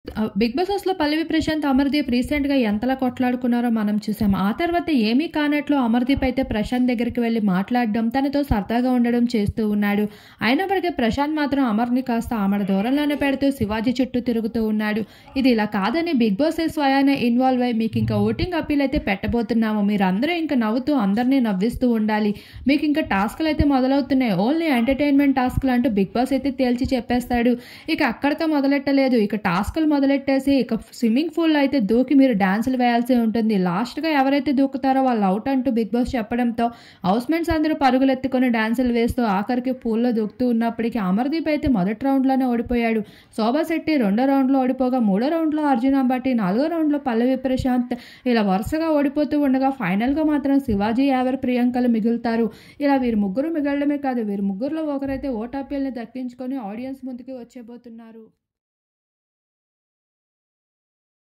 Big boss హౌస్‌లో పల్లవి ప్రశాంత్, అమర్‌దీప్ రీసెంట్‌గా ఎంతలా కొట్లాడుకున్నారో మనం చూసాం. ఆ తర్వాత ఏమీ కానట్లు అమర్‌దీప్ అయితే ప్రశాంత్ దగ్గరికి వెళ్లి మాట్లాడడం, తనతో సరదాగా ఉండడం చేస్తూ ఉన్నాడు. అయినప్పటికీ ప్రశాంత్ మాత్రం అమర్‌ని కాస్త ఆమడ దూరంలోనే పెడుతూ శివాజీ చుట్టూ తిరుగుతూ ఉన్నాడు. ఇది ఇలా కాదని బిగ్ బాసే స్వయాన ఇన్వాల్వ్ అయ్యి మీకింక ఓటింగ్ అప్పీల్ అయితే పెట్టబోతున్నాము. మీరందరూ ఇంక నవ్వుతూ అందరిని నవ్విస్తూ ఉండాలి. మీకింక టాస్క్‌లయితే మొదలవుతున్నాయి. ఓన్లీ ఎంటర్‌టైన్‌మెంట్ టాస్క్‌లు అంటూ బిగ్ బాస్ అయితే తేల్చి చెప్పేస్తాడు. ఇక అక్కడితో మొదలెట్టలేదు. ఇక టాస్క్‌లు మొదలెట్టేసి ఇక స్విమ్మింగ్ పూల్‌లో అయితే దూకి మీరు డాన్సులు వేయాల్సి ఉంటుంది. లాస్ట్‌గా ఎవరైతే దూకుతారో వాళ్ళు ఔట్ అంటూ బిగ్ బాస్ చెప్పడంతో హౌస్‌మేట్స్ అందరూ పరుగులెత్తుకొని డాన్సులు వేస్తూ ఆఖరికి పూల్‌లో దూకుతూ ఉన్నప్పటికీ అమర్‌దీప్ అయితే మొదటి రౌండ్‌లోనే ఓడిపోయాడు. శోభా శెట్టి రెండో రౌండ్‌లో ఓడిపోగా, మూడో రౌండ్‌లో అర్జున్ అంబటి, నాలుగో రౌండ్‌లో పల్లవి ప్రశాంత్ ఇలా వరుసగా ఓడిపోతూ ఉండగా ఫైనల్‌గా మాత్రం శివాజీ, యావర్, ప్రియాంకలు మిగులుతారు. ఇలా వీరు ముగ్గురు మిగలడమే కాదు, వీరు ముగ్గురులో ఒకరైతే ఓటు అప్పీల్‌ని దక్కించుకొని ఆడియన్స్ ముందుకి వచ్చేబోతున్నారు.